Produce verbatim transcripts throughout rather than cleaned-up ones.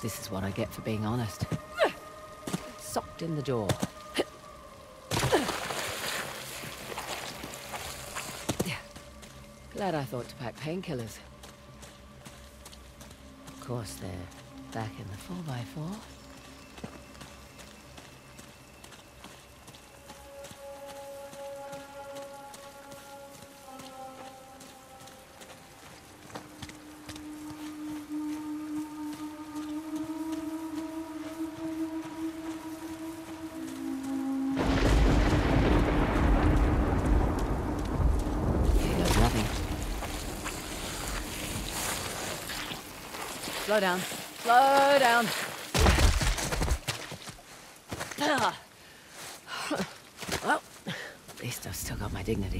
this is what I get for being honest. Socked in the jaw. Glad I thought to pack painkillers. Of course, they're back in the four by four. Slow down. Slow down. Ah. Well, at least I've still got my dignity.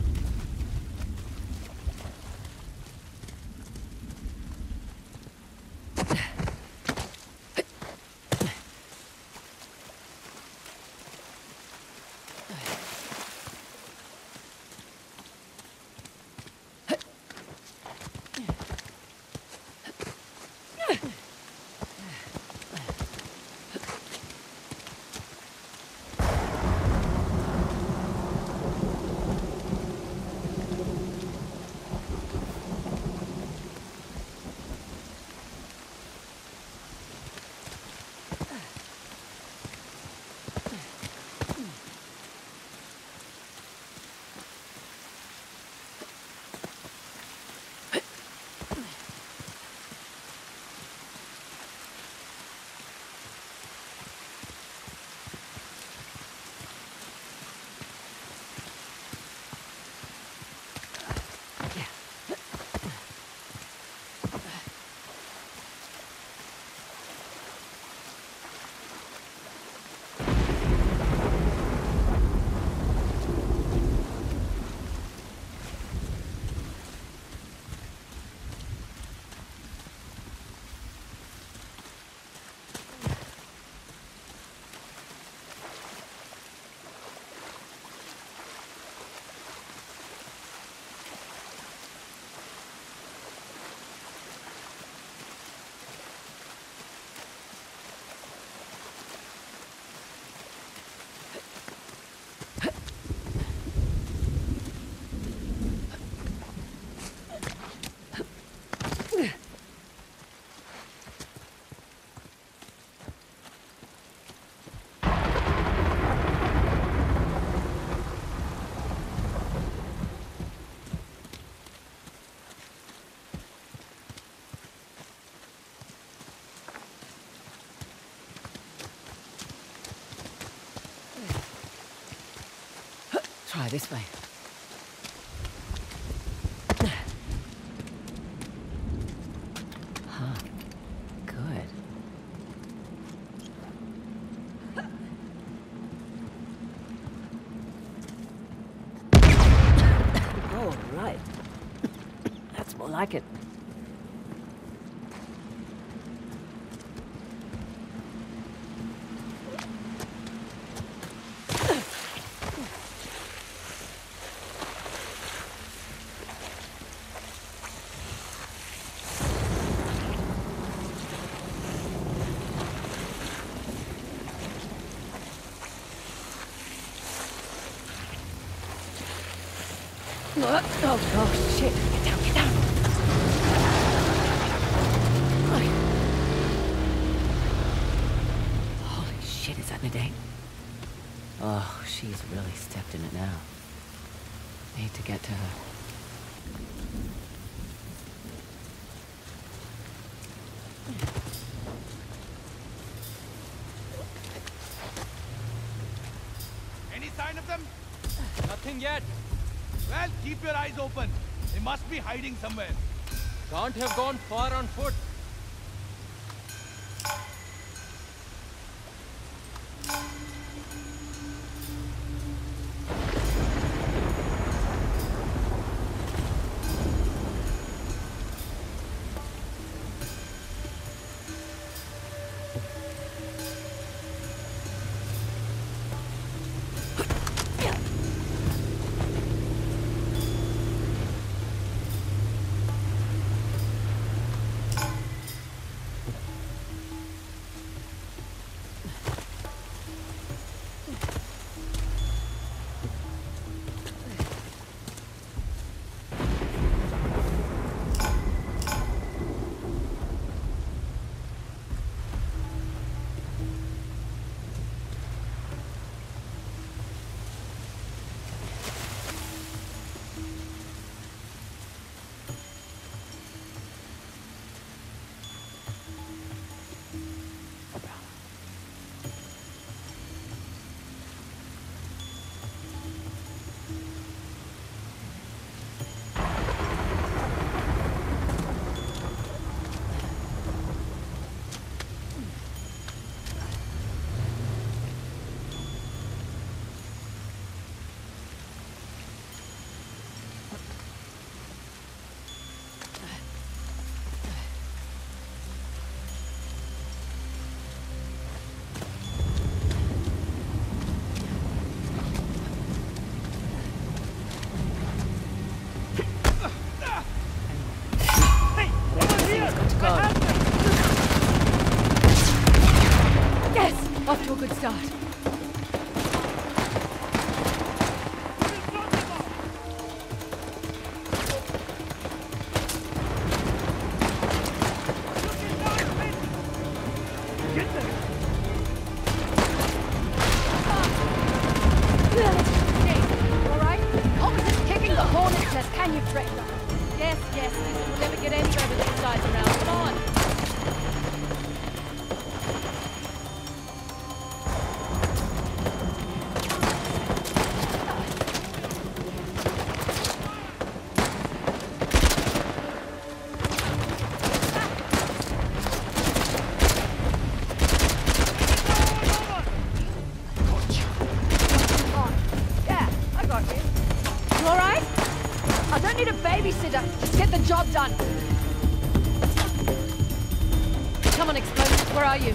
Try this way. Huh. Good. All right. That's more like it. Oh, oh, shit. Get down, get down. Holy shit, is that Nadine? Oh, she's really stepped in it now. Need to get to her. Any sign of them? Nothing yet. Well, keep your eyes open. They must be hiding somewhere. Can't have gone far on foot. a good start. Just get the job done. Come on, explosives, where are you?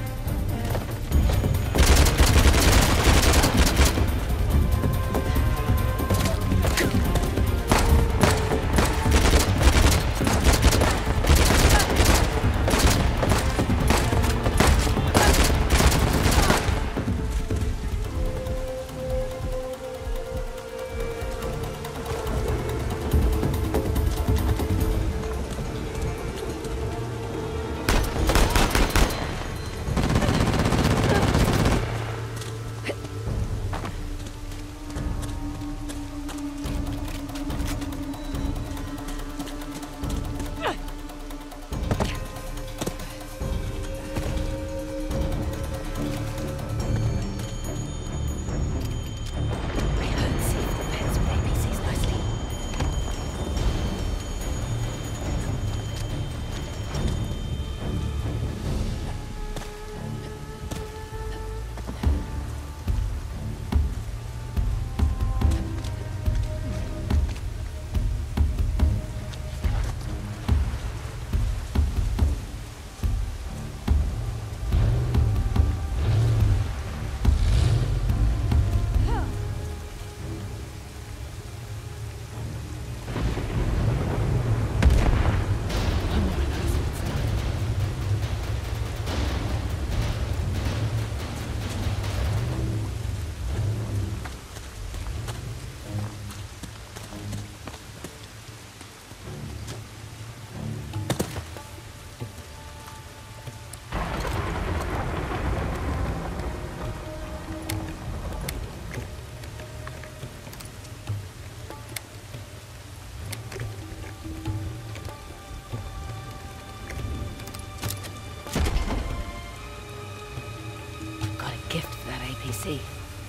See.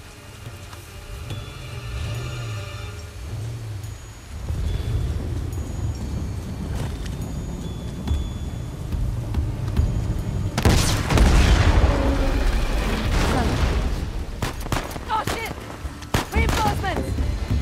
Oh shit! Reinforcements!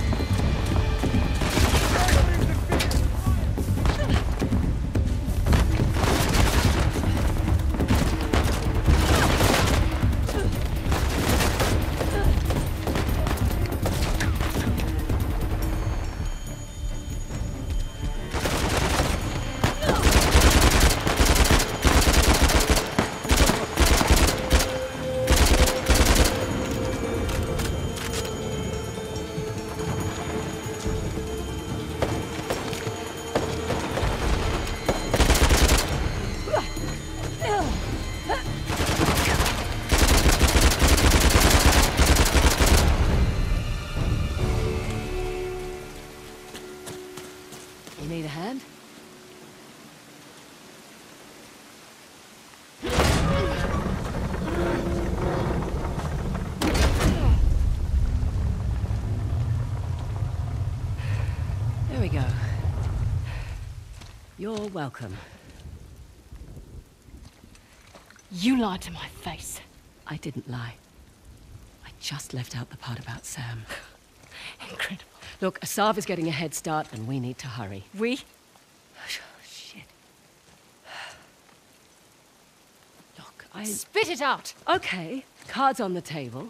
You need a hand? There we go. You're welcome. You lied to my face. I didn't lie. I just left out the part about Sam. Incredible. Look, Asav is getting a head start and we need to hurry. We? Shit. Look, I... Spit it out! Okay, cards on the table.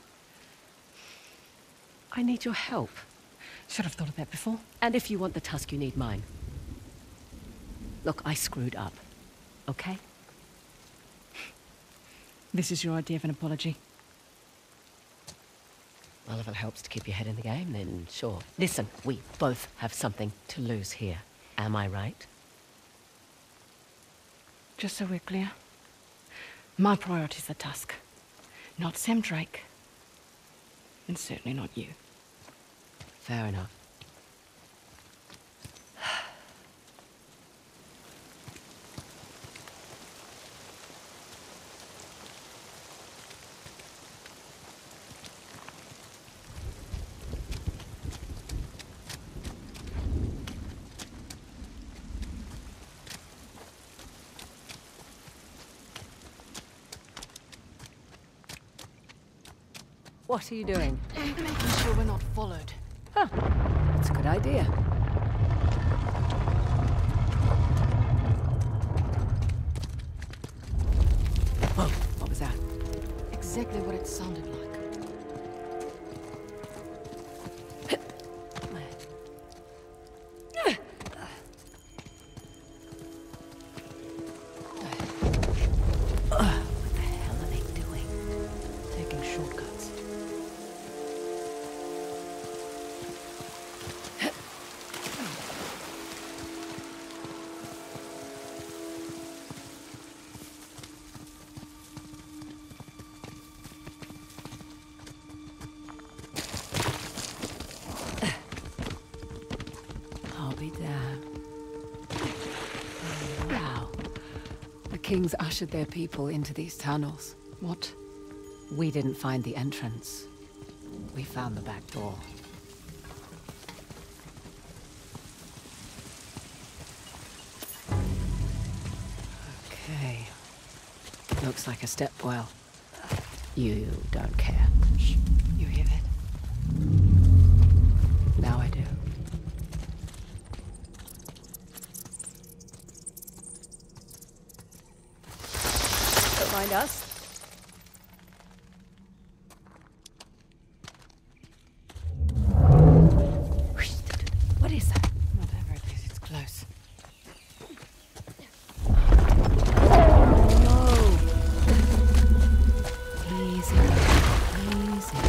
I need your help. Should have thought of that before. And if you want the Tusk, you need mine. Look, I screwed up. Okay? This is your idea of an apology. Well, if it helps to keep your head in the game, then sure. Listen, we both have something to lose here. Am I right? Just so we're clear, my priorities are Tusk, not Sam Drake, and certainly not you. Fair enough. What are you doing? Making sure we're not followed. Huh. That's a good idea. Whoa, what was that? Exactly what it sounded like. What the hell are they doing? Taking shortcuts. I'll be damned. Wow. The kings ushered their people into these tunnels. What? We didn't find the entrance. We found the back door. Okay. Looks like a stepwell. You don't care. Shh. You hear that? Now I do. Don't mind us. What is that? Whatever it is, it's close. No. Easy. Easy.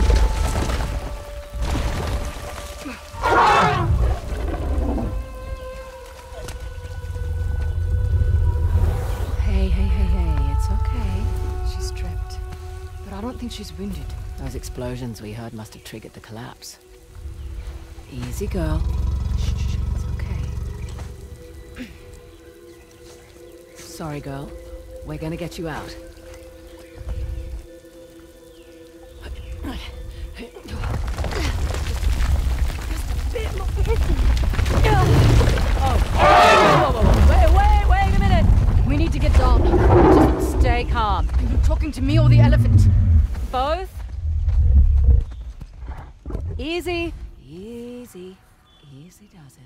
Hey, hey, hey, hey. It's okay. She's trapped. But I don't think she's wounded. Those explosions we heard must have triggered the collapse. Easy, girl. Shh, shh, it's okay. Sorry, girl. We're gonna get you out. Wait, wait, wait a minute! We need to get down. Just stay calm. Are you talking to me or the elephant? Both? Easy. Easy. Easy does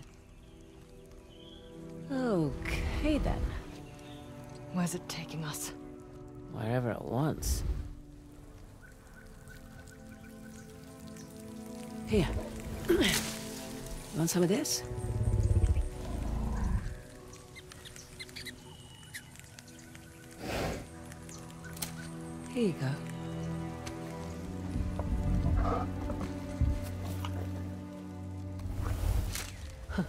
it. Okay, then. Where's it taking us? Wherever it wants. Here. Want some of this? Here you go. Huh.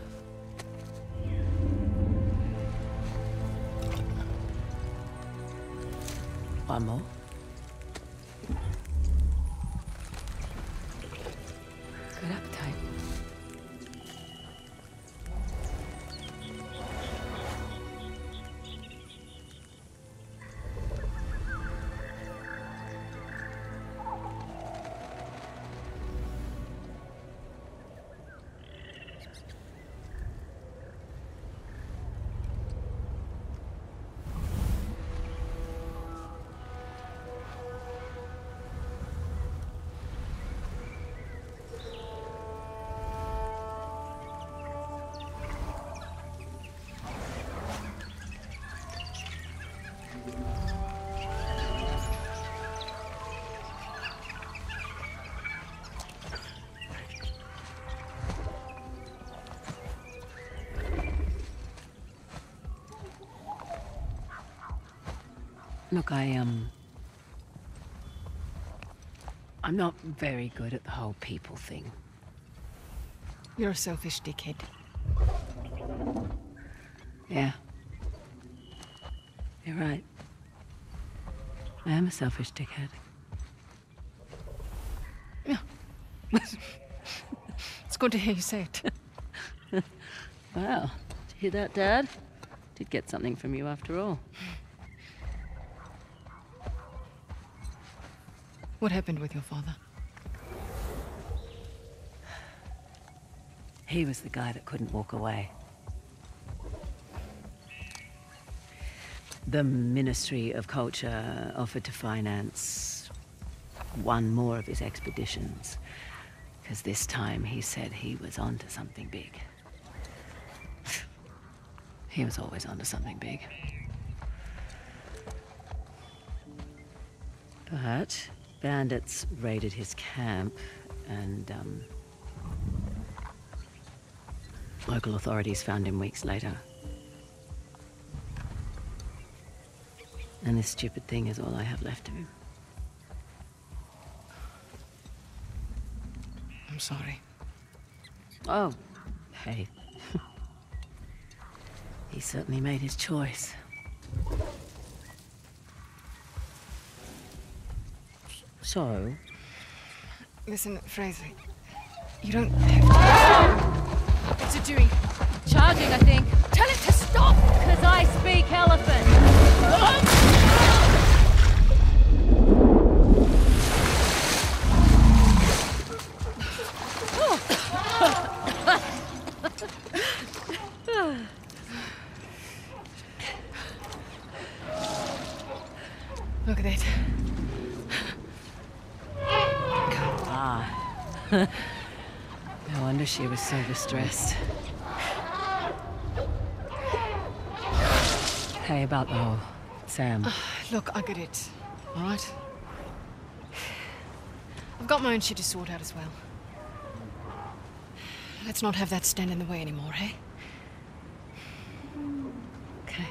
One more. Good appetite. Look, I, um... I'm not very good at the whole people thing. You're a selfish dickhead. Yeah. You're right. I am a selfish dickhead. Yeah. It's good to hear you say it. Wow. Did you hear that, Dad? Did get something from you after all. What happened with your father? He was the guy that couldn't walk away. The Ministry of Culture offered to finance one more of his expeditions. Because this time he said he was onto something big. He was always onto something big. But bandits raided his camp and, um... local authorities found him weeks later. And this stupid thing is all I have left of him. I'm sorry. Oh, hey. He certainly made his choice. So? Listen, Frazer, you don't have to... What's it doing? Charging, I think. Tell it to stop! Because I speak elephant. Look at it. Ah. No wonder she was so distressed. Hey, about the whole Sam. Uh, look, I get it. All right? I've got my own shit to sort out as well. Let's not have that stand in the way anymore, hey? Okay.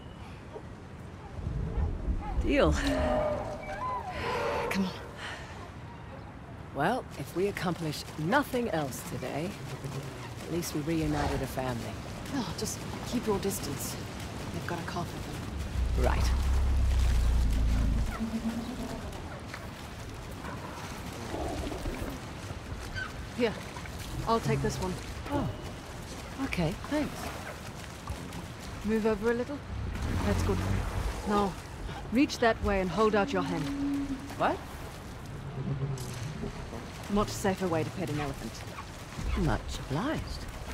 Deal. Come on. Well, if we accomplish nothing else today, at least we reunited a family. No, just keep your distance. They've got a cough at them. Right. Here, I'll take this one. Oh. Okay, thanks. Move over a little. That's good. Now, reach that way and hold out your hand. What? Much safer way to pet an elephant. Much obliged.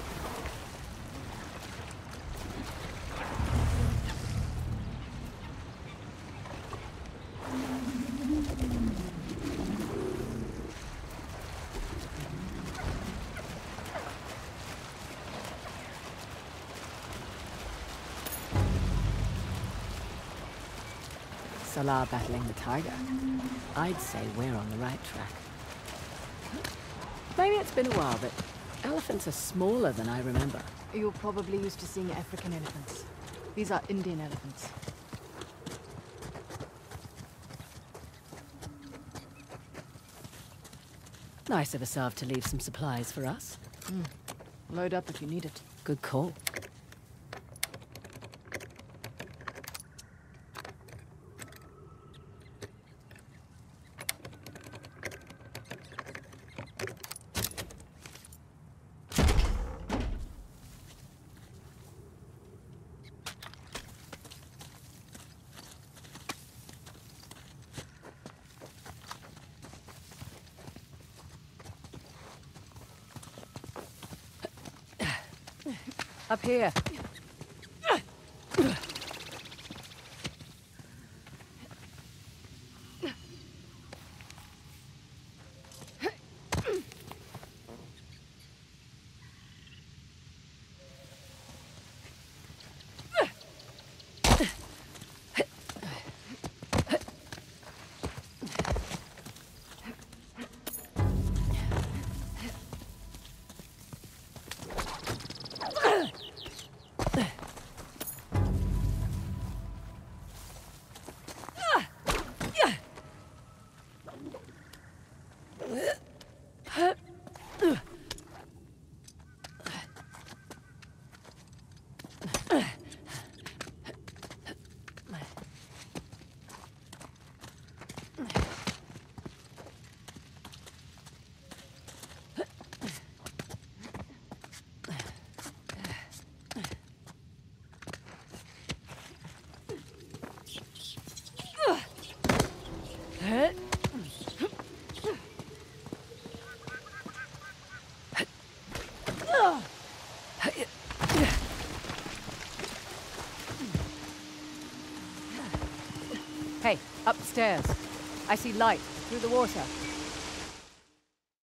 Salah battling the tiger. I'd say we're on the right track. Maybe it's been a while, but elephants are smaller than I remember. You're probably used to seeing African elephants. These are Indian elephants. Nice of Asav to leave some supplies for us. Mm. Load up if you need it. Good call. Up here. Hey, upstairs. I see light through the water.